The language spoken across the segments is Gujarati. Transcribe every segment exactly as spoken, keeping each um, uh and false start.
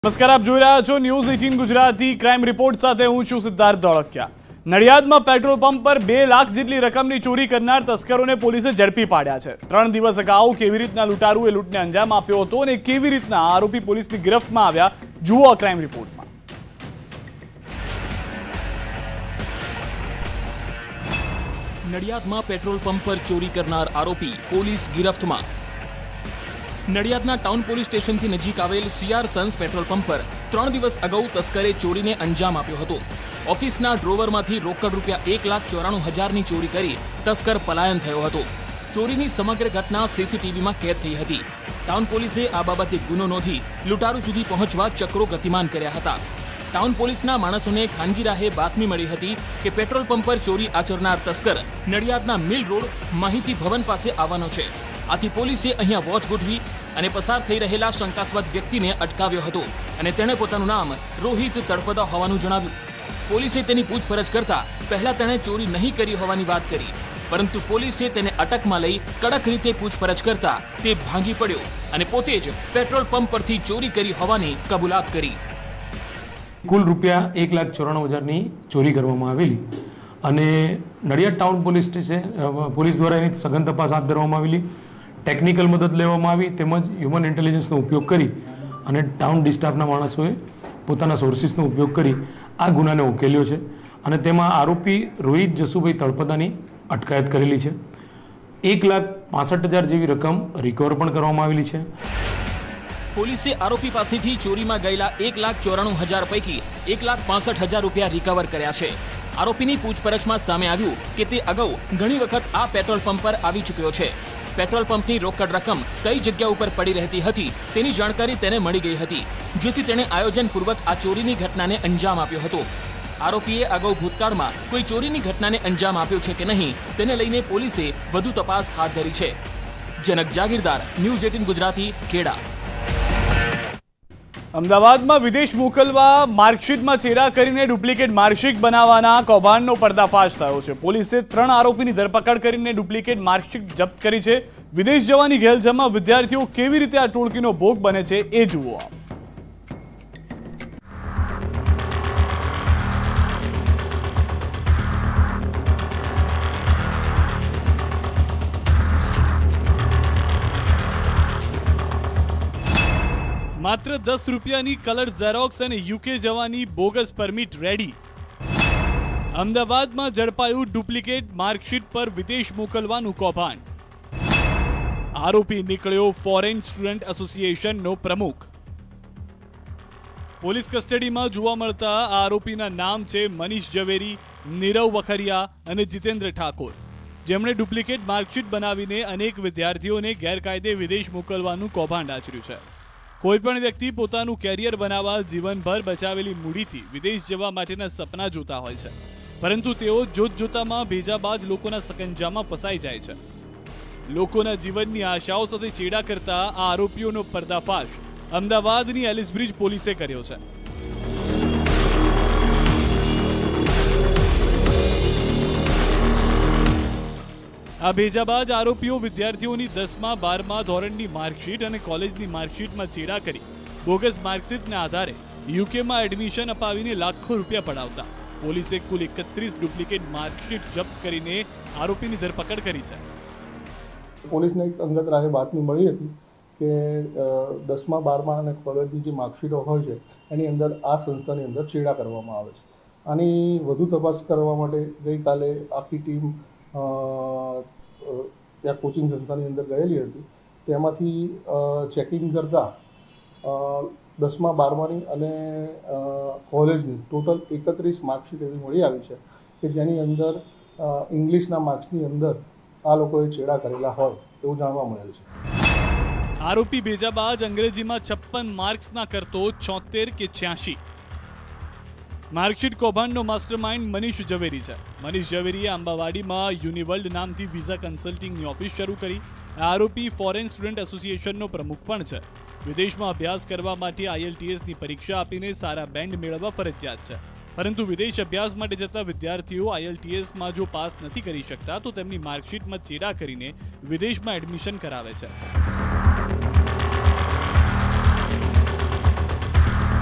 નમસ્કાર, આપ જોઈ રહ્યા છો news eighteen Gujarati crime report સાથે હું છું સિદ્ધાર્થ ધોળકિયા। નડિયાદમાં પેટ્રોલ પંપ પર બે લાખ જેટલી રકમની ચોરી કરનાર તસ્કરોને પોલીસે ઝડપી પાડ્યા છે। ત્રણ દિવસ અગાઉ કેવી રીતના લૂંટારુએ લૂંટને અંજામ આપ્યો હતો અને કેવી રીતના આરોપી પોલીસની ગિરફ્તમાં આવ્યા, જુઓ ક્રાઇમ રિપોર્ટમાં। નડિયાદમાં પેટ્રોલ પંપ પર ચોરી કરનાર આરોપી પોલીસ ગિરફ્તમાં। નડિયાદના ટાઉન પોલીસ સ્ટેશનથી નજીક આવેલ સીઆર સન્સ પેટ્રોલ પંપ પર ત્રણ દિવસ અગાઉ તસ્કરે ચોરીને અંજામ આપ્યો હતો। ઓફિસના ડ્રોવરમાંથી રોકડ રૂપિયા એક લાખ ચોરાણું હજારની ચોરી કરી તસ્કર પલાયન થયો હતો। ચોરીની સમગ્ર ઘટના સીસીટીવીમાં કેદ થઈ હતી। ટાઉન પોલીસે આ બાબતે ગુનો નોંધી લૂંટારૂ સુધી પહોંચવા ચક્રો ગતિમાન કર્યા હતા। ટાઉન પોલીસના માણસોને ખાનગી રાહે બાતમી મળી હતી કે પેટ્રોલ પંપ પર ચોરી આચરનાર તસ્કર નડિયાદના મિલ રોડ માહિતી ભવન પાસે આવવાનો છે। આથી પોલીસે અહીંયા વોચ ગોઠવી અને પસાર થઈ રહેલા શંકાસ્પદ વ્યક્તિને અટકાવ્યો હતો અને તેણે પોતાનું નામ રોહિત તળપદા હોવાનું જણાવ્યું। પોલીસે તેની પૂછપરછ કરતા પહેલા તેણે ચોરી નહીં કરી હોવાની વાત કરી, પરંતુ પોલીસે તેને અટકમાં લઈ કડક રીતે પૂછપરછ કરતા તે ભાંગી પડ્યો અને પોતે જ પેટ્રોલ પંપ પરથી ચોરી કરી હોવાની કબૂલાત કરી। કુલ રૂપિયા એક લાખ ચોરાણું હજારની ચોરી કરવામાં આવેલી અને Nadiad town police station police દ્વારા એની સઘન તપાસ હાથ ધરવામાં આવેલી। ટેકનિકલ મદદ લેવામાં આવી તેમજ હ્યુમન ઇન્ટેલિજન્સનો ઉપયોગ કરી અને ટાઉન ડિસ્ટાફના માણસોએ પોતાના સોર્સિસનો ઉપયોગ કરી આ ગુનાને ઉકેલ્યો છે અને તેમાં આરોપી રોહિત જસુભાઈ તળપદાની અટકાયત કરેલી છે। એક લાખ પાસઠ હજાર જેવી રકમ રિકવર પણ કરવામાં આવેલી છે। પોલીસે આરોપી પાસેથી ચોરીમાં ગયેલા એક લાખ ચોરાણું હજાર પૈકી એક લાખ પાસઠ હજાર રૂપિયા રિકવર કર્યા છે। આરોપીની પૂછપરછમાં સામે આવ્યું કે તે અગાઉ ઘણી વખત આ પેટ્રોલ પંપ પર આવી ચૂક્યો છે। પેટ્રોલ પંપની રોકડ રકમ કઈ જગ્યા ઉપર પડી રહેતી હતી તેની જાણકારી તેને મળી ગઈ હતી, જેથી તેણે આયોજનપૂર્વક આ ચોરીની ઘટનાને અંજામ આપ્યો હતો। આરોપીએ અગાઉ ભૂતકાળમાં કોઈ ચોરીની ઘટનાને અંજામ આપ્યો છે કે નહીં તેને લઈને પોલીસે વધુ તપાસ હાથ ધરી છે। Janak Jagirdar, news eighteen Gujarati, Kheda. અમદાવાદમાં વિદેશ મોકલવા માર્કશીટમાં ચેડા કરીને ડુપ્લિકેટ માર્કશીટ બનાવવાના કૌભાંડનો પર્દાફાશ થયો છે। પોલીસે ત્રણ આરોપીની ધરપકડ કરીને ડુપ્લિકેટ માર્કશીટ જપ્ત કરી છે। વિદેશ જવાની ઘેલજામાં વિદ્યાર્થીઓ કેવી રીતે આ ટોળકીનો ભોગ બને છે એ જુઓ આપ। માત્ર દસ રૂપિયાની કલર ઝેરોક્સ અને યુકે જવાની બોગસ પરમિટ રેડી। અમદાવાદમાં ઝડપાયું ડુપ્લિકેટ માર્કશીટ પર વિદેશ મોકલવાનું કૌભાંડ। આરોપી નીકળ્યો ફોરેન સ્ટુડન્ટ એસોસિએશનનો પ્રમુખ। પોલીસ કસ્ટડીમાં જોવા મળતા આરોપીના નામ છે મનીષ ઝવેરી, નીરવ વખરિયા અને જીતેન્દ્ર ઠાકોર, જેમણે ડુપ્લિકેટ માર્કશીટ બનાવીને અનેક વિદ્યાર્થીઓને ગેરકાયદે વિદેશ મોકલવાનું કૌભાંડ આચર્યું છે। કોઈપણ વ્યક્તિ પોતાનું કેરિયર બનાવવા જીવનભર બચાવેલી મૂડીથી વિદેશ જવા માટેના સપના જોતા હોય છે, પરંતુ તેઓ જોત જોતામાં ભેજાબાજ લોકોના સકંજામાં ફસાઈ જાય છે। લોકોના જીવનની આશાઓ સાથે ચેડા કરતા આ આરોપીઓનો પર્દાફાશ અમદાવાદની એલિસબ્રિજ પોલીસે કર્યો છે। આ ભેજાબાજ આરોપીઓ વિદ્યાર્થીઓની દસમા બારમા ધોરણની માર્કશીટ અને કોલેજની માર્કશીટમાં ચેડા કરી બોગસ માર્કશીટના આધારે યુકેમાં એડમિશન અપાવીને લાખો રૂપિયા પડાવતા પોલીસે કુલ એકત્રીસ ડુપ્લિકેટ માર્કશીટ જપ્ત કરીને આરોપીની ધરપકડ કરી છે। પોલીસને એક અંગત રાહે બાતમી મળી હતી કે દસમા બારમા અને કોલેજની જે માર્કશીટો હોય છે એની અંદર આ સંસ્થાની અંદર ચેડા કરવામાં આવે છે। આની વધુ તપાસ કરવા માટે ગઈકાલે આખી ટીમ ત્યાં કોચિંગ સંસ્થાની અંદર ગયેલી હતી। તેમાંથી ચેકિંગ કરતાં દસમા બારમાની અને કોલેજની ટોટલ એકત્રીસ માર્કશીટ એવી મળી આવી છે કે જેની અંદર ઇંગ્લિશના માર્ક્સની અંદર આ લોકોએ ચેડા કરેલા હોય એવું જાણવા મળેલ છે। આરોપી ભેજાબાજ અંગ્રેજીમાં છપ્પન માર્ક્સના કરતો છોતેર કે છ્યાસી। માર્કશીટ કૌભાંડનો માસ્ટરમાઇન્ડ મનીષ ઝવેરી છે। મનીષ ઝવેરીએ આંબાવાડીમાં યુનિવર્લ્ડ નામથી વિઝા કન્સલ્ટિંગની ઓફિસ શરૂ કરી। આરોપી ફોરેન સ્ટુડન્ટ એસોસિએશનનો પ્રમુખ પણ છે। વિદેશમાં અભ્યાસ કરવા માટે આઈએલટીએસની પરીક્ષા આપીને સારા બેન્ડ મેળવવા ફરજિયાત છે, પરંતુ વિદેશ અભ્યાસ માટે જતા વિદ્યાર્થીઓ આઈએલટીએસમાં જો પાસ નથી કરી શકતા તો તેમની માર્કશીટમાં ચેડા કરીને વિદેશમાં એડમિશન કરાવે છે।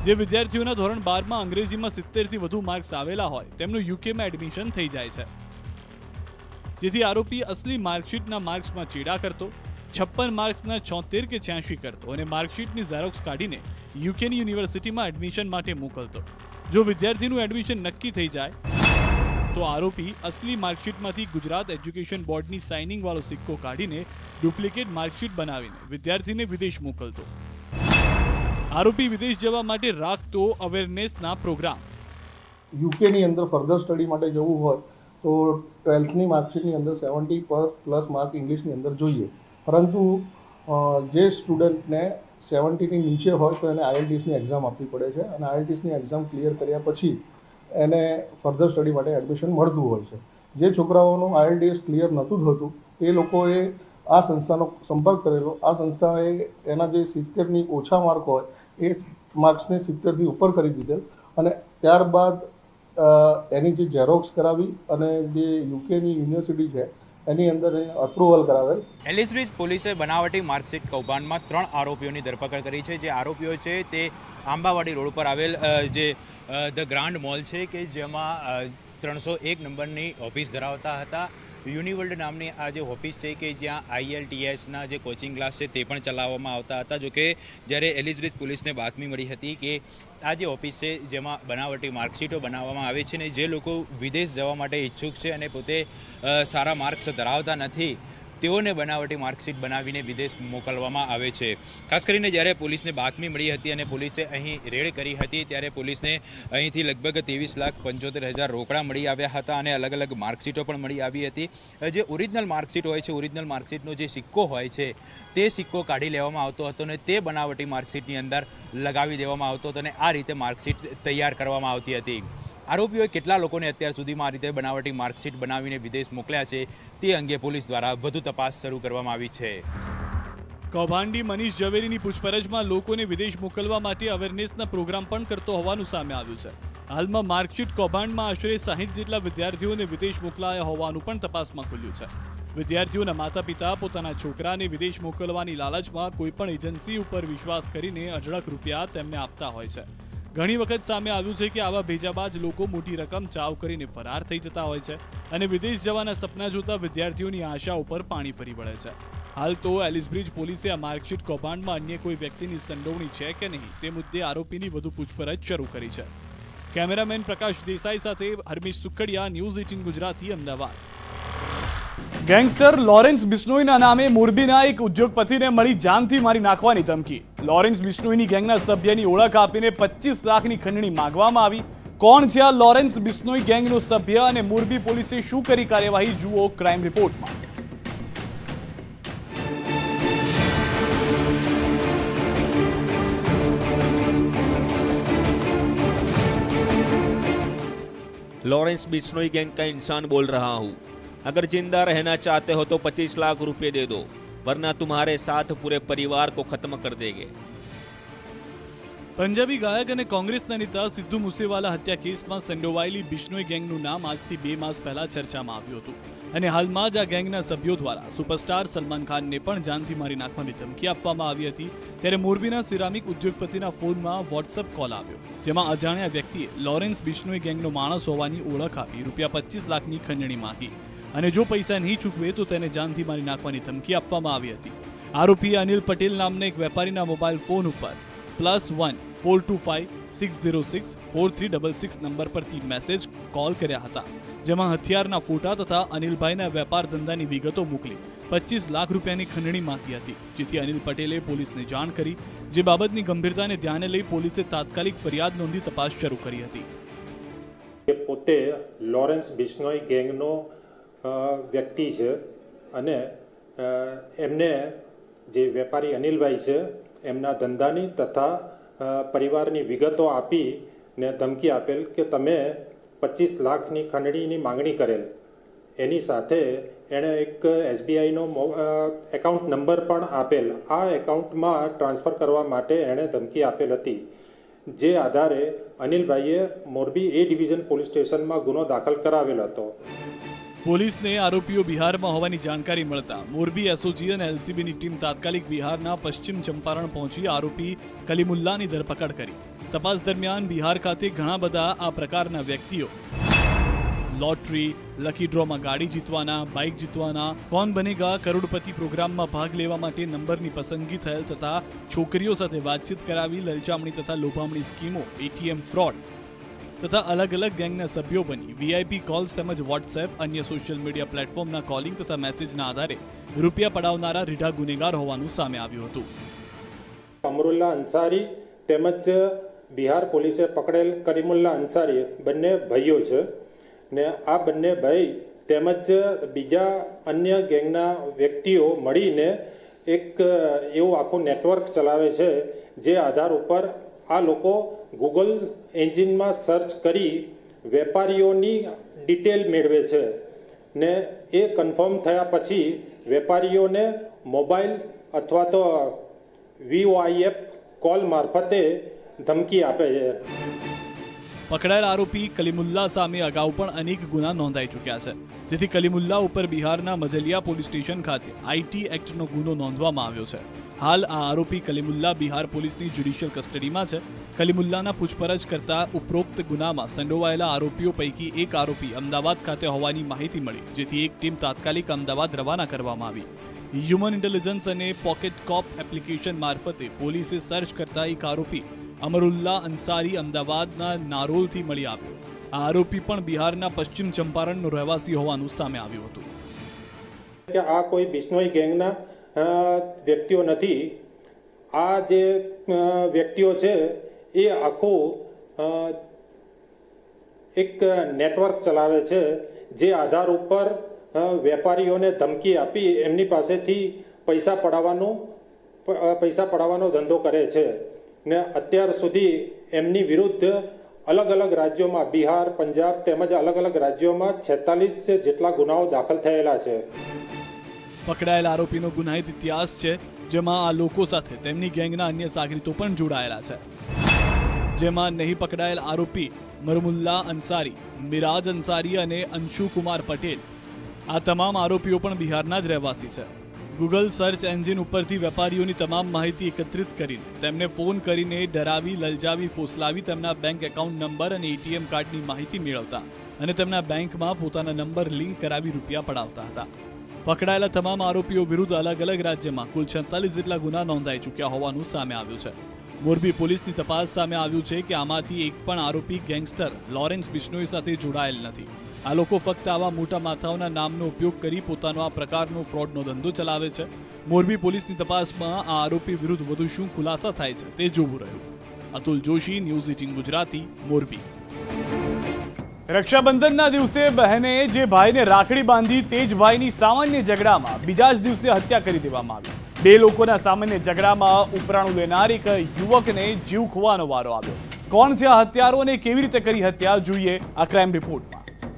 જે વિદ્યાર્થીઓના ધોરણ બારમાં અંગ્રેજીમાં સિત્તેરથી વધુ માર્ક્સ આવેલા હોય તેમનું યુકેમાં એડમિશન થઈ જાય છે, જેથી આરોપી અસલી માર્કશીટના માર્ક્સમાં ચેડા કરતો, છપ્પન માર્ક્સના છોતેર કે છ્યાસી કરતો અને માર્કશીટની ઝેરોક્સ કાઢીને યુકેની યુનિવર્સિટીમાં એડમિશન માટે મોકલતો. જો વિદ્યાર્થીનું એડમિશન નક્કી થઈ જાય તો આરોપી અસલી માર્કશીટમાંથી ગુજરાત એજ્યુકેશન બોર્ડની સાઇનિંગ વાળો સિક્કો કાઢીને ડુપ્લિકેટ માર્કશીટ બનાવીને વિદ્યાર્થીને વિદેશ મોકલતો. આરોપી વિદેશ જવા માટે રાખતો અવેરનેસના પ્રોગ્રામ. યુકેની અંદર ફર્ધર સ્ટડી માટે જવું હોય તો ટ્વેલ્થની માર્કશીટની અંદર સેવન્ટી પ્લસ માર્ક ઇંગ્લિશની અંદર જોઈએ, પરંતુ જે સ્ટુડન્ટને સેવન્ટીની નીચે હોય તો એને આઈએલટીએસની એક્ઝામ આપવી પડે છે અને આઈએલટીએસની એક્ઝામ ક્લિયર કર્યા પછી એને ફર્ધર સ્ટડી માટે એડમિશન મળતું હોય છે. જે છોકરાઓનું આઈએલટીએસ ક્લિયર નહોતું થતું એ લોકોએ આ સંસ્થાનો સંપર્ક કરેલો. આ સંસ્થાએ એના જે સિત્તેરની ઓછા માર્ક હોય એ માર્ક્સને સિત્તેરથી ઉપર કરી દીધેલ અને ત્યારબાદ એની જે ઝેરોક્સ કરાવી અને જે યુકેની યુનિવર્સિટી છે એની અંદર અપ્રુવલ કરાવેલ. એલિસબ્રિજ પોલીસે બનાવટી માર્કશીટ કૌભાંડમાં ત્રણ આરોપીઓની ધરપકડ કરી છે. જે આરોપીઓ છે તે આંબાવાડી રોડ પર આવેલ જે ધ ગ્રાન્ડ મોલ છે કે જેમાં ત્રણસો એક નંબરની ઓફિસ ધરાવતા હતા. યુનિવર્લ્ડ નામની આ જે ઓફિસ છે કે જ્યાં આઈએલટીએસના જે કોચિંગ ક્લાસ છે તે પણ ચલાવવામાં આવતા હતા. જોકે જ્યારે એલિસબ્રિજ પોલીસને બાતમી મળી હતી કે આ જે ઓફિસ છે જેમાં બનાવટી માર્કશીટો બનાવવામાં આવે છે ને જે લોકો વિદેશ જવા માટે ઈચ્છુક છે અને પોતે સારા માર્ક્સ ધરાવતા નથી તેઓને બનાવટી માર્કશીટ બનાવીને વિદેશ મોકલવામાં આવે છે. ખાસ કરીને જ્યારે પોલીસને બાતમી મળી હતી અને પોલીસે અહીં રેડ કરી હતી ત્યારે પોલીસને અહીંથી લગભગ ત્રેવીસ લાખ પંચોતેર હજાર રોકડા મળી આવ્યા હતા અને અલગ અલગ માર્કશીટો પણ મળી આવી હતી. જે ઓરિજિનલ માર્કશીટ હોય છે, ઓરિજિનલ માર્કશીટનો જે સિક્કો હોય છે તે સિક્કો કાઢી લેવામાં આવતો હતો અને તે બનાવટી માર્કશીટની અંદર લગાવી દેવામાં આવતો હતો અને આ રીતે માર્કશીટ તૈયાર કરવામાં આવતી હતી. આરોપીઓએ કેટલા લોકોને અત્યાર સુધીમાં આ રીતે બનાવટી માર્કશીટ બનાવીને વિદેશ મોકલ્યા છે તે અંગે પોલીસ દ્વારા વધુ તપાસ શરૂ કરવામાં આવી છે. કૌભાંડી મનીષ ઝવેરીની પૂછપરછમાં લોકોને વિદેશ મોકલવા માટે અવેરનેસના પ્રોગ્રામ પણ કરતો હોવાનું સામે આવ્યું છે. હાલમાં માર્કશીટ કૌભાંડમાં આશરે સાહીઠ જેટલા વિદ્યાર્થીઓને વિદેશ મોકલાયા હોવાનું પણ તપાસમાં ખુલ્યું છે. વિદ્યાર્થીઓના માતા પિતા પોતાના છોકરાને વિદેશ મોકલવાની લાલચમાં કોઈપણ એજન્સી ઉપર વિશ્વાસ કરીને અઢળક રૂપિયા તેમને આપતા હોય છે. ઘણી વખત સામે આવ્યું છે કે આવા ભેજાબાજ લોકો મોટી રકમ ચાવ કરીને ફરાર થઈ જતા હોય છે અને વિદેશ જવાના સપના જોતા વિદ્યાર્થીઓની આશા ઉપર પાણી ફરી વળે છે. હાલ તો એલિસબ્રિજ પોલીસે આ માર્કશીટ કૌભાંડમાં અન્ય કોઈ વ્યક્તિની સંડોવણી છે કે નહીં તે મુદ્દે આરોપીની વધુ પૂછપરછ શરૂ કરી છે. કેમેરામેન પ્રકાશ દેસાઈ સાથે Harmish Sukhadiya, news eighteen Gujarati, Ahmedabad. Gangster Lawrence બિશ્નોઈના નામે મોરબીના એક ઉદ્યોગપતિને મળી જાનથી મારી નાખવાની ધમકી. લોરેન્સ બિશ્નોઈની ગેંગના સભ્યની ઓળખ આપીને પચીસ લાખની ખંડણી માંગવામાં આવી. કોણ છે આ લોરેન્સ બિશ્નોઈ ગેંગનો સભ્ય અને મોરબી પોલીસે શું કરી કાર્યવાહી, જુઓ ક્રાઇમ રિપોર્ટમાં. लॉरेंस बिश्नोई गैंग का इंसान बोल रहा हूँ. अगर जिंदा रहना चाहते हो तो पच्चीस लाख रुपए दे दो, वरना तुम्हारे साथ पूरे परिवार को खत्म कर देंगे. પંજાબી ગાયક અને કોંગ્રેસના નેતા સિદ્ધુ મુસેવાલા હત્યા કેસમાં સંડોવાયેલી બિશ્નોઈ ગેંગનું નામ આજથી બે માસ પહેલા ચર્ચામાં આવ્યું હતું અને હાલમાં જ આ ગેંગના સભ્યો દ્વારા સુપરસ્ટાર સલમાન ખાનને પણ જાનથી મારી નાખવાની ધમકી આપવામાં આવી હતી. ત્યારે મોરબીના સિરામિક ઉદ્યોગપતિના ફોનમાં વોટ્સએપ કોલ આવ્યો, જેમાં અજાણ્યા વ્યક્તિએ લોરેન્સ બિશ્નોઈ ગેંગનો માણસ હોવાની ઓળખ આપી રૂપિયા પચીસ લાખની ખંડણી માંગી અને જો પૈસા નહીં ચૂકવે તો તેને જાનથી મારી નાખવાની ધમકી આપવામાં આવી હતી. આરોપીએ અનિલ પટેલ નામના એક વેપારીના મોબાઈલ ફોન ઉપર plus one four two five six zero six four three double six number પરથી મેસેજ કોલ કર્યા હતા, જેમાં હથિયારના ફોટા તથા અનિલભાઈના વેપાર ધંધાની વિગતો મોકલી પચીસ લાખ રૂપિયાની ખંડણી માંગી હતી. જેથી અનિલ પટેલે પોલીસને જાણ કરી, જે બાબતની ગંભીરતાને ધ્યાને લઈ પોલીસે તાત્કાલિક ફરિયાદ નોંધી તપાસ શરૂ કરી હતી. પોતે લોરેન્સ બિશ્નોઈ ગેંગનો વ્યક્તિ છે અને એમને જે વેપારી અનિલભાઈ છે એમના ધંધાની તથા પરિવારની વિગતો આપીને ધમકી આપેલ કે તમે પચીસ લાખની ખંડણીની માંગણી કરેલ. એની સાથે એણે એક એસબીઆઈનો એકાઉન્ટ નંબર પણ આપેલ. આ એકાઉન્ટમાં ટ્રાન્સફર કરવા માટે એણે ધમકી આપેલ હતી, જે આધારે અનિલભાઈએ મોરબી એ ડિવિઝન પોલીસ સ્ટેશનમાં ગુનો દાખલ કરાવેલ હતો. પોલીસને આરોપીઓ બિહારમાં હોવાની જાણકારી મળતા મોરબી એસઓજી અને એલસીબીની ટીમ તાત્કાલિક બિહારના પશ્ચિમ ચંપારણ પહોંચી આરોપી કલીમુલ્લાની ધરપકડ કરી. તપાસ દરમિયાન બિહાર ખાતે ઘણા બધા આ પ્રકારના વ્યક્તિઓ લોટરી, લકી ડ્રોમાં ગાડી જીતવાના, બાઇક જીતવાના, કોણ બનેગા કરોડપતિ પ્રોગ્રામમાં ભાગ લેવા માટે નંબરની પસંદગી થયેલ તથા છોકરીઓ સાથે વાતચીત કરાવી લલચામણી તથા લોભામણી સ્કીમો, એટીએમ ફ્રોડ તથા અલગ અલગ ગેંગના સભ્યો બની વીઆઈપી કોલ્સ તેમજ વોટ્સએપ, અન્ય સોશિયલ મીડિયા પ્લેટફોર્મના કોલિંગ તથા મેસેજના આધારે રૂપિયા પડાવનારા રીઢા ગુનેગાર હોવાનું સામે આવ્યું હતું. અમરુલ્લા અંસારી તેમજ બિહાર પોલીસે પકડેલ કરીમુલ્લા અંસારી બંને ભાઈઓ છે ને આ બંને ભાઈ તેમજ બીજા અન્ય ગેંગના વ્યક્તિઓ મળીને એક એવું આખું નેટવર્ક ચલાવે છે જે આધાર ઉપર આ લોકો ગૂગલ એન્જિનમાં સર્ચ કરી વેપારીઓની ડિટેલ મેળવે છે ને એ કન્ફર્મ થયા પછી વેપારીઓને મોબાઈલ અથવા તો વીઓઆઈએફ કોલ મારફતે ધમકી આપે છે. પકડાયેલ આરોપી કલીમુલ્લા સામે અગાઉ પણ અનેક ગુના નોંધાઈ ચૂક્યા છે, જેથી કલીમુલ્લા ઉપર બિહારના મજલિયા પોલીસ સ્ટેશન ખાતે આઈટી એક્ટનો ગુનો નોંધવામાં આવ્યો છે. હાલ આ આરોપી કલીમુલ્લા બિહાર પોલીસની જ્યુડિશિયલ કસ્ટડીમાં છે. કલીમુલ્લાના પૂછપરછ કરતા ઉપરોક્ત ગુનામાં સંડોવાયેલા આરોપીઓ પૈકી એક આરોપી અમદાવાદ ખાતે હોવાની માહિતી મળી, જેથી એક ટીમ તાત્કાલિક અમદાવાદ રવાના કરવામાં આવી. હ્યુમન ઇન્ટેલિજન્સ અને પોકેટ કોપ એપ્લિકેશન મારફતે પોલીસે સર્ચ કરતા એક આરોપી અમરુલ્લા અંસારી અમદાવાદના નારોલથી મળી આવ્યો. આ આરોપી પણ બિહારના પશ્ચિમ ચંપારણનો રહેવાસી હોવાનું સામે આવ્યું હતું. કે આ કોઈ બિશ્નોઈ ગેંગના વ્યક્તિઓ નથી. આ જે વ્યક્તિઓ છે એ આખું એક નેટવર્ક ચલાવે છે જે આધાર ઉપર વેપારીઓને ધમકી આપી એમની પાસેથી પૈસા પડાવવાનું પૈસા પડાવવાનો ધંધો કરે છે ને અત્યાર સુધી એમની વિરુદ્ધ અલગ અલગ રાજ્યોમાં બિહાર, પંજાબ તેમજ અલગ અલગ રાજ્યોમાં છેતાલીસ જેટલા ગુનાઓ દાખલ થયેલા છે. પકડાયેલ આરોપીનો ગુનાહિત ઇતિહાસ છે, જેમાં આ લોકો સાથે તેમની ગેંગના અન્ય સાગરીતો પણ જોડાયેલા છે. જેમાં નહીં પકડાયેલ આરોપી મરમુલ્લા અંસારી, મિરાજ અંસારી અને અંશુ કુમાર પટેલ, આ તમામ આરોપીઓ પણ બિહારના જ રહેવાસી છે. ગૂગલ સર્ચ એન્જિન ઉપરથી વેપારીઓની તમામ માહિતી એકત્રિત કરીને તેમને ફોન કરીને ડરાવી, લલચાવી, ફોસલાવી તેમના બેંક એકાઉન્ટ નંબર અને એટીએમ કાર્ડની માહિતી મેળવતા અને તેમના બેંકમાં પોતાના નંબર લિંક કરાવી રૂપિયા પડાવતા હતા. પકડાયેલા તમામ આરોપીઓ વિરુદ્ધ અલગ અલગ રાજ્યમાં કુલ છેતાલીસ જેટલા ગુના નોંધાઈ ચૂક્યા હોવાનું સામે આવ્યું છે. મોરબી પોલીસની તપાસ સામે આવ્યું છે કે આમાંથી એક પણ આરોપી ગેંગસ્ટર લોરેન્સ બિશ્નોઈ સાથે જોડાયેલ નથી. આ લોકો ફક્ત આવા મોટા માથાઓના નામનો ઉપયોગ કરી પોતાનો આ પ્રકારનો ફ્રોડનો ધંધો ચલાવે છે. મોરબી પોલીસની તપાસમાં આ આરોપી વિરુદ્ધ વધુ શું ખુલાસા થાય છે તે જોવું રહ્યું. Atul Joshi, news eighteen Gujarati, Morbi. રક્ષાબંધનના દિવસે બહેને જે ભાઈને રાખડી બાંધી તે જ ભાઈની સામાન્ય ઝઘડામાં બીજા જ દિવસે હત્યા કરી દેવામાં આવી. બે લોકોના સામાન્ય ઝઘડામાં ઉપરાણું લેનાર એક યુવકને જીવ ખોવાનો વારો આવ્યો. કોણ છે આ હત્યારો અને કેવી રીતે કરી હત્યા, જોઈએ આ ક્રાઇમ રિપોર્ટમાં.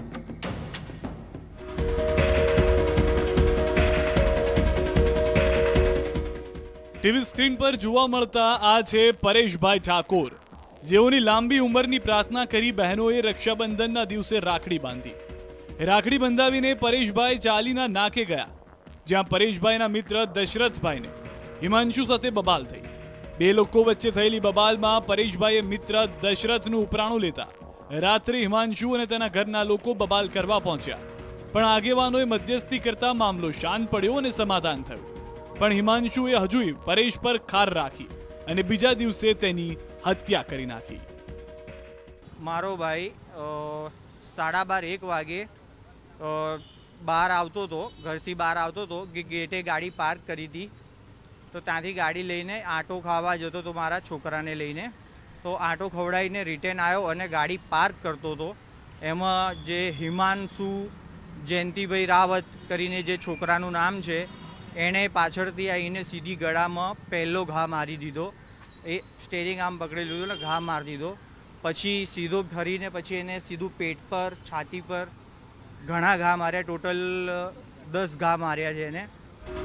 ટીવી સ્ક્રીન પર જોવા મળતા આ છે પરેશભાઈ ઠાકોર, જેઓની લાંબી ઉંમરની પ્રાર્થના કરી બહેનોએ રક્ષાબંધનના દિવસે રાખડી બાંધી. રાખડી બંધાવીને પરેશભાઈ ચાલીના નાકે ગયા, જ્યાં પરેશભાઈના મિત્ર દશરથભાઈને હિમાંશુ સાથે બબાલ થઈ. બે લોકો વચ્ચે થયેલી બબાલમાં પરેશભાઈએ મિત્ર દશરથનું ઉપરાણું લેતા રાત્રે હિમાંશુ અને તેના ઘરના લોકો બબાલ કરવા પહોંચ્યા, પણ આગેવાનોએ મધ્યસ્થી કરતા મામલો શાંત પડ્યો અને સમાધાન થયું. પણ હિમાંશુએ હજુય પરેશ પર ખાર રાખી અને બીજા દિવસે તેની હત્યા કરી નાખી. મારો ભાઈ સાડા બાર એક વાગે બહાર આવતો હતો, ઘરથી બહાર આવતો હતો, ગેટે ગાડી પાર્ક કરી હતી, તો ત્યાંથી ગાડી લઈને આંટો ખાવા જતો હતો મારા છોકરાને લઈને. તો આંટો ખવડાવીને રિટર્ન આવ્યો અને ગાડી પાર્ક કરતો હતો. એમાં જે હિમાંશુ જયંતિભાઈ રાવત કરીને જે છોકરાનું નામ છે, એણે પાછળથી આવીને સીધી ગળામાં પહેલો ઘા મારી દીધો. એ સ્ટેરિંગ આમ પકડી લીધું એટલે ઘા મારી દીધો. પછી સીધો ફરીને પછી એને સીધું પેટ પર, છાતી પર ઘણા ઘા માર્યા. ટોટલ દસ ઘા માર્યા છે એને.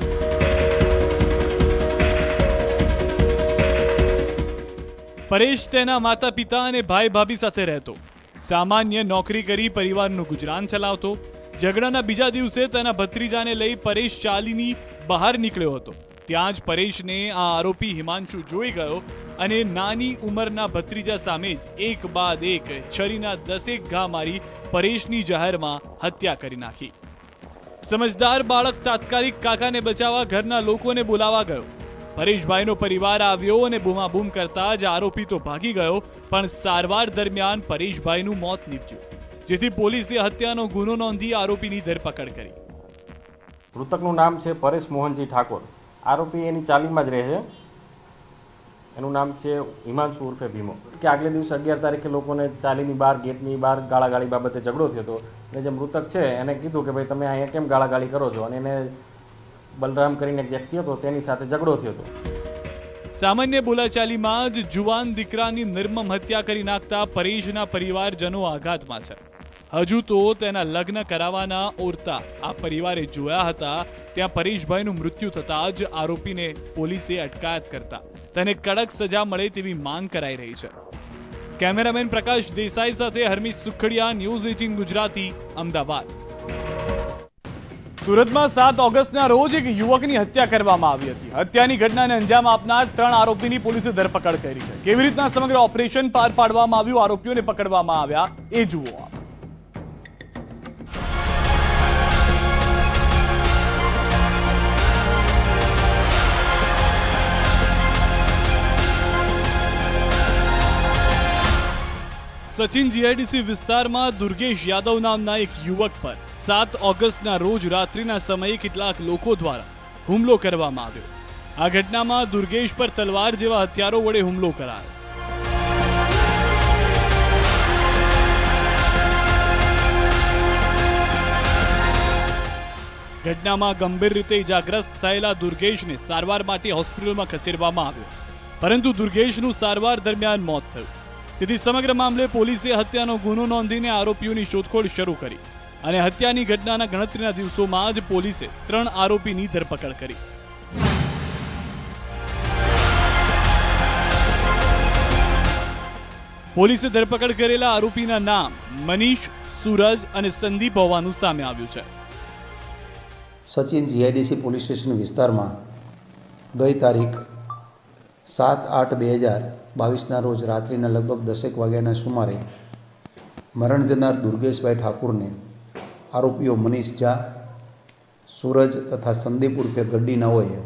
પરેશ તેના માતા પિતા અને ભાઈ ભાભી સાથે રહેતો. સામાન્ય નોકરી કરી પરિવારનું ગુજરાન ચલાવતો. ઝઘડાના બીજા દિવસે તેના ભત્રીજાને લઈ પરેશ ચાલીની બહાર નીકળ્યો હતો. ત્યાં જ પરેશને આ આરોપી હિમાંશુ જોઈ ગયો અને નાની ઉંમરના ભત્રીજા સામે જ એક બાદ એક છરીના દસેક ઘા મારી પરેશની જાહેરમાં હત્યા કરી નાખી. સમજદાર બાળક તાત્કાલિક કાકાને બચાવવા ઘરના લોકોને બોલાવા ગયો. પરેશભાઈનો પરિવાર આવ્યો અને બૂમાબૂમ કરતા જ આરોપી તો ભાગી ગયો, પણ સારવાર દરમિયાન પરેશભાઈનું મોત નીપજ્યું, જેથી પોલીસે હત્યાનો ગુનો નોંધી આરોપીની ધરપકડ કરી. મૃતકનું નામ છે પરેશ મોહનજી ઠાકોર. આરોપી એની ચાલીમાં જ રહે છે. એનું નામ છે હિમાંશુ ઉર્ફે ભીમો. કે આગલે દિવસે અગિયાર તારીખે લોકોને ચાલીની બહાર ગેટની બહાર ગાળાગાળી બાબતે ઝઘડો થયો હતો. અને જે મૃતક છે એને કીધું કે ભાઈ તમે અહીંયા કેમ ગાળાગાળી કરો છો, અને એને બલરામ કરીને એક વ્યક્તિ હતો તેની સાથે ઝઘડો થયો હતો. સામાન્ય બોલાચાલીમાં જ જુવાન દીકરાની નિર્મમ હત્યા કરી નાખતા પરેશના પરિવારજનો આઘાતમાં છે. હજુ તો તેના લગ્ન કરાવવાના ઓરતા આ પરિવારે જોયા હતા, ત્યાં પરેશભાઈનું મૃત્યુ થતાં જ આરોપીને પોલીસે અટકાયત કરતા તેને કડક સજા મળે તેવી માંગ કરાઈ રહી છે. કેમેરામેન પ્રકાશ દેસાઈ સાથે હરમીશ સુખડિયા, ન્યૂઝ એટીન ગુજરાતી, અમદાવાદ. સુરતમાં સાત ઓગસ્ટના રોજ એક યુવકની હત્યા કરવામાં આવી હતી. હત્યાની ઘટનાને અંજામ આપનાર ત્રણ આરોપીની પોલીસે ધરપકડ કરી છે. કેવી રીતના સમગ્ર ઓપરેશન પાર પાડવામાં આવ્યું, આરોપીઓને પકડવામાં આવ્યા, એ જુઓ. સચિન જીઆઈડીસી વિસ્તારમાં દુર્ગેશ યાદવ નામના એક યુવક પર સાત ઓગસ્ટના રોજ રાત્રિના સમયે કેટલાક લોકો દ્વારા હુમલો કરવામાં આવ્યો. આ ઘટનામાં દુર્ગેશ પર તલવાર જેવા હથિયારો વડે હુમલો કરાયો. ઘટનામાં ગંભીર રીતે ઇજાગ્રસ્ત થયેલા દુર્ગેશને સારવાર માટે હોસ્પિટલમાં ખસેડવામાં આવ્યો, પરંતુ દુર્ગેશનું સારવાર દરમિયાન મોત થયું. તેથી સમગ્ર મામલે પોલીસે હત્યાનો ગુનો નોંધીને આરોપીઓની શોધખોળ શરૂ કરી અને હત્યાની ઘટનાના ગણતરીના દિવસોમાં જ પોલીસે ત્રણ આરોપીની ધરપકડ કરી. પોલીસે ધરપકડ કરેલા આરોપીના નામ મનીષ, સૂરજ અને સંદીપ હોવાનું સામે આવ્યું છે. સચિન જીઆઈડીસી પોલીસ સ્ટેશન વિસ્તારમાં ગઈ તારીખ સાત આઠ બે હજાર બાવીસના રોજ રાત્રિના લગભગ દસેક વાગ્યાના સુમારે મરણ જનાર દુર્ગેશભાઈ ઠાકુરને આરોપીઓ મનીષ ઝા, સૂરજ તથા સંદીપ ઉર્ફે ગડ્ડી નાઓએ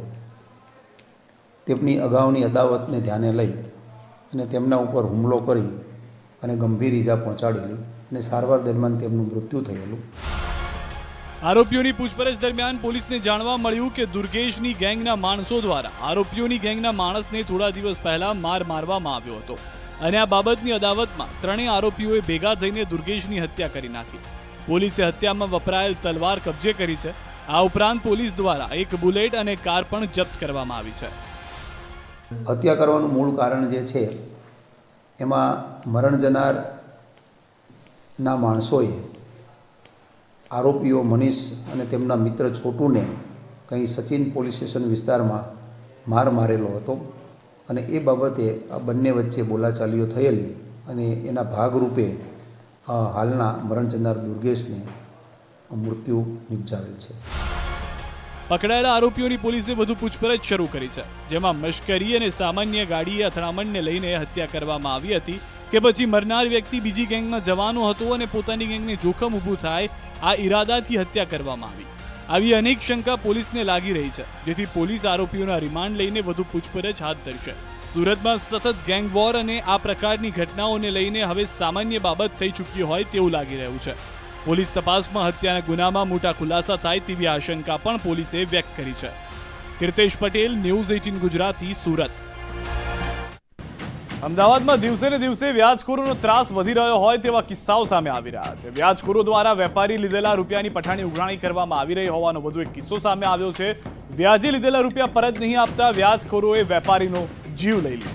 તેમની અગાઉની અદાવતને ધ્યાને લઈ અને તેમના ઉપર હુમલો કરી અને ગંભીર ઈજા પહોંચાડેલી અને સારવાર દરમિયાન તેમનું મૃત્યુ થયેલું. આરોપીઓની પૂછપરછ દરમિયાન પોલીસને જાણવા મળ્યું કે દુર્ગેશની ગેંગના માણસો દ્વારા આરોપીઓની ગેંગના માણસને થોડા દિવસ પહેલા માર મારવામાં આવ્યો હતો અને આ બાબતની અદાવતમાં ત્રણેય આરોપીઓએ ભેગા થઈને દુર્ગેશની હત્યા કરી નાખી. પોલીસે હત્યામાં વપરાયેલ તલવાર કબજે કરી છે. આ ઉપરાંત પોલીસ દ્વારા એક બુલેટ અને કાર પણ જપ્ત કરવામાં આવી છે. હત્યા કરવાનું મૂળ કારણ જે છે એમાં મરણ જનાર ના માણસોએ આરોપીઓ મનીષ અને તેમના મિત્ર છોટુને કંઈ સચિન પોલીસ સ્ટેશન વિસ્તારમાં માર મારેલો હતો અને એ બાબતે આ બંને વચ્ચે બોલાચાલીઓ થયેલી અને એના ભાગરૂપે હાલના મરણ જનાર દુર્ગેશને મૃત્યુ નિપજાવેલ છે. પકડાયેલા આરોપીઓની પોલીસે વધુ પૂછપરછ શરૂ કરી છે, જેમાં મશ્કરી અને સામાન્ય ગાડીએ અથડામણને લઈને હત્યા કરવામાં આવી હતી કે પછી મરનાર વ્યક્તિ બીજી ગેંગમાં જવાનો હતો અને પોતાની ગેંગને જોખમ ઊભું થાય આ ઈરાદાથી હત્યા કરવામાં આવી. આવી અનેક શંકા પોલીસને લાગી રહી છે, જેથી પોલીસ આરોપીઓના રિમાન્ડ લઈને વધુ પૂછપરછ હાથ ધરશે. સુરતમાં સતત ગેંગ વોર અને આ પ્રકારની ઘટનાઓને લઈને હવે સામાન્ય બાબત થઈ ચૂકી હોય તેવું લાગી રહ્યું છે. પોલીસ તપાસમાં હત્યાના ગુનામાં મોટા ખુલાસા થાય તેવી આશંકા પણ પોલીસે વ્યક્ત કરી છે. Kirtesh Patel, news eighteen Gujarati, Surat. અમદાવાદમાં દિવસે ને દિવસે વ્યાજખોરોનો ત્રાસ વધી રહ્યો હોય તેવા કિસ્સાઓ સામે આવી રહ્યા છે. વ્યાજખોરો દ્વારા વેપારી લીધેલા રૂપિયાની પઠાણી ઉઘરાણી કરવામાં આવી રહી હોવાનો વધુ એક કિસ્સો સામે આવ્યો છે. વ્યાજે લીધેલા રૂપિયા પરત નહીં આપતા વ્યાજખોરોએ વેપારીનો જીવ લઈ લીધો.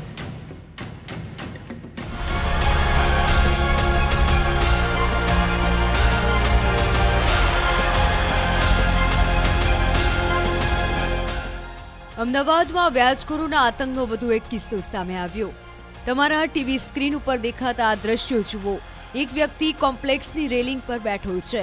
અમદાવાદમાં વ્યાજખોરોના આતંકનો વધુ એક કિસ્સો સામે આવ્યો. તમારા ટીવી સ્ક્રીન ઉપર દેખાતા આ દ્રશ્યો જુઓ. એક વ્યક્તિ કોમ્પ્લેક્સની રેલિંગ પર બેઠો છે.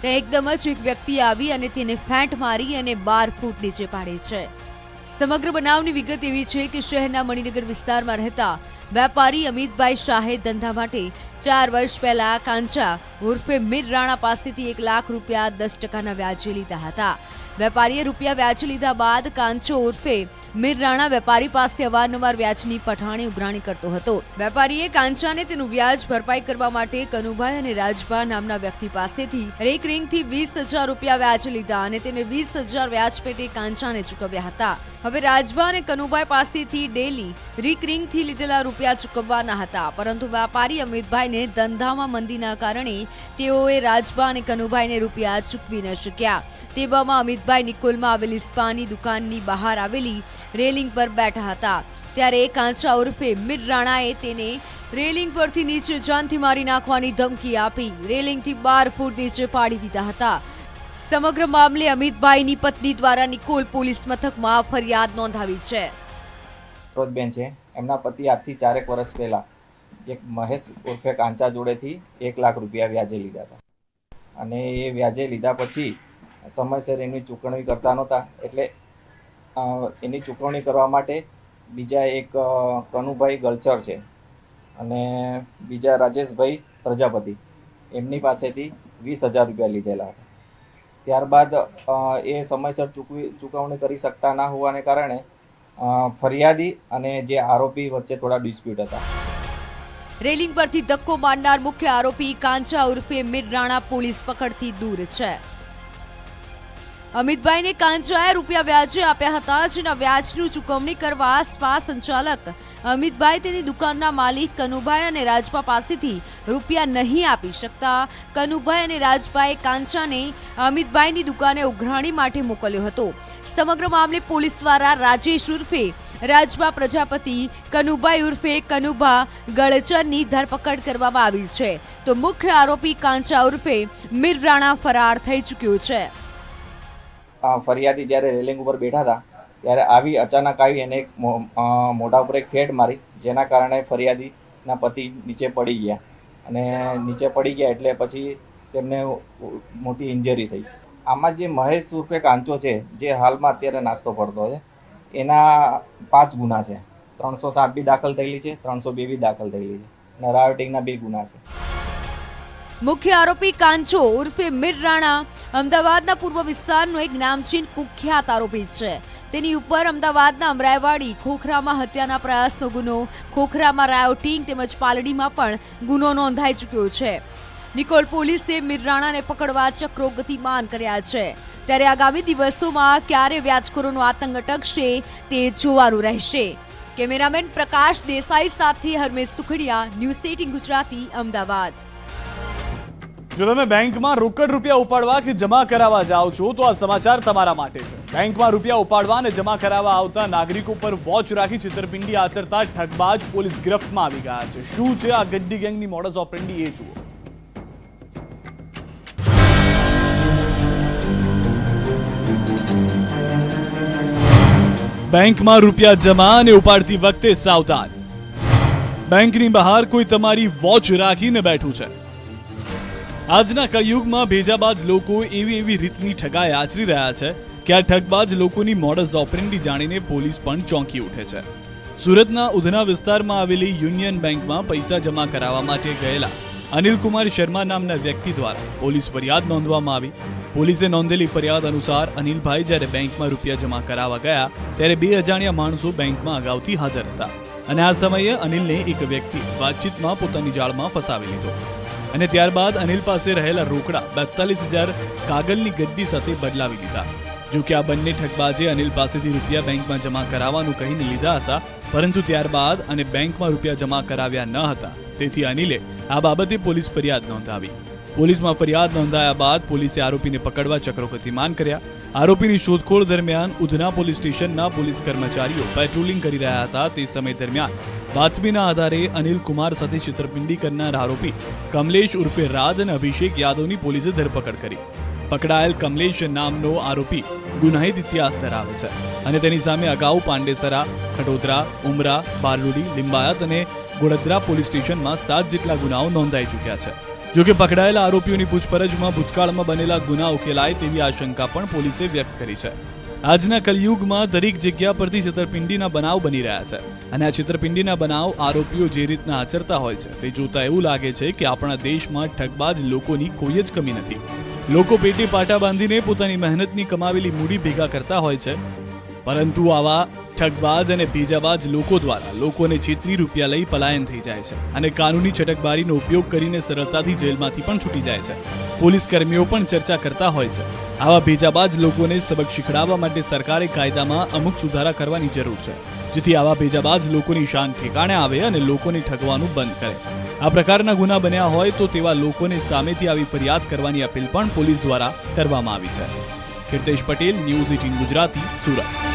તે એકદમ જ એક વ્યક્તિ આવી અને તેને ફેંટ મારી અને બાર ફૂટ નીચે પાડે છે. સમગ્ર બનાવની વિગત એવી છે કે શહેરના મણિનગર વિસ્તારમાં રહેતા વેપારી અમિતભાઈ શાહે ધંધા માટે ચાર વર્ષ પહેલા કાંચા ઉર્ફે મીર રાણા પાસેથી એક લાખ રૂપિયા દસ ટકાના વ્યાજે લીધા હતા. વેપારીએ રૂપિયા વ્યાજે લીધા બાદ કાંચો ઉર્ફે મીર રાણા વેપારી પાસે અવારનવાર વ્યાજની પઠાણી ઉઘરાણી કરતો હતો. વેપારીએ કાંચાને તેનું વ્યાજ ભરપાઈ કરવા માટે કનુભાઈ અને રાજભા નામના વ્યક્તિ પાસેથી રેકરિંગથી વીસ હજાર રૂપિયા વ્યાજે લીધા અને તેને વીસ હજાર વ્યાજ પેટે કાંચાને ચૂકવ્યા હતા. હવે રાજભા અને કનુભાઈ પાસેથી ડેલી રિકરિંગથી લીધેલા રૂપિયા ચૂકવવાના હતા, પરંતુ વેપારી અમિતભાઈને ધંધામાં મંદીના કારણે તેઓએ રાજભા અને કનુભાઈને રૂપિયા ચૂકવી ન શક્યા. તેવામાં અમિતભાઈ નિકોલમાં આવેલી સ્પાની દુકાનની બહાર આવેલી રેલિંગ પર બેઠા હતા. ત્યારે કાંચા ઉર્ફે મીર રાણાએ તેને રેલિંગ પરથી નીચે જાનથી મારી નાખવાની ધમકી આપી રેલિંગથી બાર ફૂટ નીચે પાડી દીધા હતા. સમગ્ર મામલે અમિતભાઈની પત્ની દ્વારા નિકોલ પોલીસ મથકમાં ફરિયાદ નોંધાવી છે. બેન છે, એમના પતિ આજથી ચારેક વર્ષ પહેલા જે મહેશ ઉર્ફે કાંચા જોડેથી એક લાખ રૂપિયા વ્યાજે લીધા હતા અને એ વ્યાજે લીધા પછી સમયસર એની ચૂકવણી કરતા નહોતા, એટલે એની ચૂકવણી કરવા માટે બીજા એક કનુભાઈ ગલચર છે અને બીજા રાજેશભાઈ પ્રજાપતિ એમની પાસેથી વીસ હજાર રૂપિયા લીધેલા હતા. ત્યારબાદ એ સમયસર ચૂકવી ચૂકવણી કરી શકતા ના હોવાને કારણે ફરિયાદી અને જે આરોપી વચ્ચે થોડા ડિસ્પ્યુટ હતા. રેલિંગ પરથી ધક્કો મારનાર મુખ્ય આરોપી કાંચા ઉર્ફે મીર રાણા પોલીસ પકડથી દૂર છે. અમિતભાઈને કાંચાએ રૂપિયા વ્યાજે આપ્યા હતા, જેના વ્યાજનું ચૂકવણી કરવા સ્પા સંચાલક અમિતભાઈ તેની દુકાનના માલિક કનુભાઈ અને રાજભા પાસેથી રૂપિયા નહીં આપી શકતા કનુભાઈ અને રાજભાઈએ કાંચાને અમિતભાઈની દુકાને ઉઘરાણી માટે મોકલ્યો હતો. સમગ્ર મામલે પોલીસ દ્વારા રાજેશ ઉર્ફે રાજભા પ્રજાપતિ, કનુભાઈ ઉર્ફે કનુભા ગળચરની ધરપકડ કરવામાં આવી છે, તો મુખ્ય આરોપી કાંચા ઉર્ફે મીર રાણા ફરાર થઈ ચૂક્યો છે. ફરિયાદી જ્યારે રેલિંગ ઉપર બેઠા હતા ત્યારે આવી અચાનક આવી એને એક મોઢા ઉપર એક ફેટ મારી, જેના કારણે ફરિયાદીના પતિ નીચે પડી ગયા અને નીચે પડી ગયા એટલે પછી તેમને મોટી ઇન્જરી થઈ. આમાં જે મહેશ ઉર્ફે કાંચો છે, જે હાલમાં અત્યારે નાસ્તો પડતો છે, એના પાંચ ગુના છે. ત્રણસો સાત બી દાખલ થયેલી છે, ત્રણસો બે બી દાખલ થયેલી છે અને રાયોટિંગના બે ગુના છે. મુખ્ય આરોપી કાંચો ઉર્ફે મીર રાણા અમદાવાદના પૂર્વ વિસ્તારનો એક નામચીન કુખ્યાત આરોપી છે. તેની ઉપર અમદાવાદના અમરાઈવાડી, ખોખરામાં હત્યાના પ્રયાસનો ગુનો, ખોખરામાં રાયોટિંગ તેમજ પાલડીમાં પણ ગુનો નોંધાઈ ચૂક્યો છે. નિકોલ પોલીસે મીર રાણાને પકડવા ચક્રો ગતિમાન કર્યા છે. ત્યારે આગામી દિવસોમાં ક્યારે વ્યાજખોરોનો આતંક અટકશે તે જોવાનું રહેશે. કેમેરામેન પ્રકાશ દેસાઈ સાથે હરમેશ સુખડિયા, ન્યૂઝ એટીન ગુજરાતી, અમદાવાદ. જો તમે બેંકમાં રોકડ રૂપિયા ઉપાડવા કે જમા કરાવવા જાઓ છો તો આ સમાચાર તમારા માટે છે. બેંકમાં રૂપિયા ઉપાડવા અને જમા કરાવવા આવતા નાગરિકો પર વોચ રાખી છેતરપિંડી આચરતા ઠગબાજ પોલીસ ગિરફ્તમાં આવી ગયા છે. શું છે આ ગડ્ડી ગેંગની મોડસ ઓપરેન્ડી એ જુઓ. બેંકમાં રૂપિયા જમા અને ઉપાડતી વખતે સાવધાન. બેંકની બહાર કોઈ તમારી વોચ રાખીને બેઠું છે. આજના કળિયુગમાં ભેજાબાજ લોકો એવી એવી રીતની ઠગાઈ આચરી રહ્યા છે કે આ ઠગબાજ લોકોની મોડસ ઓપરેન્ડી જાણીને પોલીસ પણ ચોંકી ઉઠે છે. સુરતના ઉધના વિસ્તારમાં આવેલી યુનિયન બેંકમાં પૈસા જમા કરાવવા માટે ગયેલા અનિલકુમાર શર્મા નામના વ્યક્તિ દ્વારા પોલીસ ફરિયાદ નોંધવામાં આવી. પોલીસે નોંધેલી ફરિયાદ અનુસાર અનિલભાઈ જ્યારે બેંકમાં રૂપિયા જમા કરાવવા ગયા ત્યારે બે અજાણ્યા માણસો બેંકમાં અગાઉથી હાજર હતા અને આ સમયે અનિલને એક વ્યક્તિ વાતચીતમાં પોતાની જાળમાં ફસાવી લીધો અને ત્યારબાદ અનિલ પાસે રહેલા રોકડા બેતાલીસ હજાર કાગળની ગદ્દી સાથે બદલાવી લીધા. જો કે આ બંને ઠગબાજે અનિલ પાસેથી રૂપિયા બેંકમાં જમા કરાવવાનું કહીને લીધા હતા, પરંતુ ત્યારબાદ અને બેંકમાં રૂપિયા જમા કરાવ્યા ન હતા. તેથી અનિલે આ બાબતે પોલીસ ફરિયાદ નોંધાવી. પોલીસમાં ફરિયાદ નોંધાયા બાદ પોલીસે આરોપીને પકડવા ચક્રો ગતિમાન કર્યા. આરોપીની શોધખોળ દરમિયાન ઉધના પોલીસ સ્ટેશનના પોલીસ કર્મચારીઓ પેટ્રોલિંગ કરી રહ્યા હતા. તે સમય દરમિયાન બાતમીના આધારે અનિલ કુમાર સાથે છેતરપિંડી કરનાર આરોપી કમલેશ ઉર્ફે રાજ અને અભિષેક યાદવની પોલીસે ધરપકડ કરી. પકડાયેલ કમલેશ નામનો આરોપી ગુનાહિત ઇતિહાસ ધરાવે છે અને તેની સામે અગાઉ પાંડેસરા, ખટોદરા, ઉમરા, બારડોલી, લિંબાયત અને ગોળદરા પોલીસ સ્ટેશનમાં સાત જેટલા ગુનાઓ નોંધાઈ ચૂક્યા છે. જોકે પકડાયેલા આરોપીઓની પૂછપરછમાં ભૂતકાળમાં બનેલા ગુના ઉકેલાય તેવી આશંકા પણ પોલીસે વ્યક્ત કરી છે. આજના કલયુગમાં દરેક જગ્યા પરથી છેતરપિંડીના બનાવ બની રહ્યા છે અને આ છેતરપિંડીના બનાવ આરોપીઓ જે રીતના આચરતા હોય છે તે જોતા એવું લાગે છે કે આપણા દેશમાં ઠગબાજ લોકોની કોઈ જ કમી નથી. લોકો પેટે પાટા બાંધીને પોતાની મહેનતની કમાવેલી મૂડી ભેગા કરતા હોય છે, પરંતુ આવા ઠગબાજ અને ભેજાબાજ લોકો દ્વારા લોકોને છેતરી રૂપિયા લઈ પલાયન થઈ જાય છે અને કાનૂની છટકબારીનો ઉપયોગ કરીને સરળતાથી જેલમાંથી પણ છૂટી જાય છે. પોલીસ કર્મીઓ પણ ચર્ચા કરતા હોય છે. આવા ભેજાબાજ લોકોને સબક શીખડાવવા માટે સરકારે કાયદામાં અમુક સુધારા કરવાની જરૂર છે, જેથી આવા ભેજાબાજ લોકોની શાન ઠેકાણે આવે અને લોકોને ઠગવાનું બંધ કરે. આ પ્રકારના ગુના બન્યા હોય તો તેવા લોકોને સામેથી આવી ફરિયાદ કરવાની અપીલ પણ પોલીસ દ્વારા કરવામાં આવી છે. Kirtesh Patel, news eighteen Gujarati, Surat.